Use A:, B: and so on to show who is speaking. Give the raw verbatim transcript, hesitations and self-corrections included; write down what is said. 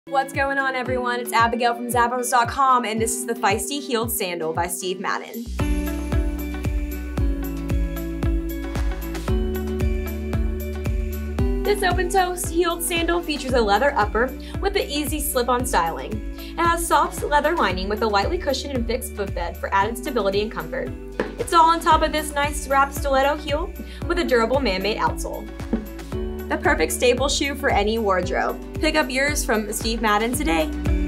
A: What's going on, everyone? It's Abigail from Zappos dot com, and this is the Feisty Heeled Sandal by Steve Madden. This open-toe heeled sandal features a leather upper with the easy slip-on styling. It has soft leather lining with a lightly cushioned and fixed footbed for added stability and comfort. It's all on top of this nice wrapped stiletto heel with a durable man-made outsole. The perfect staple shoe for any wardrobe. Pick up yours from Steve Madden today.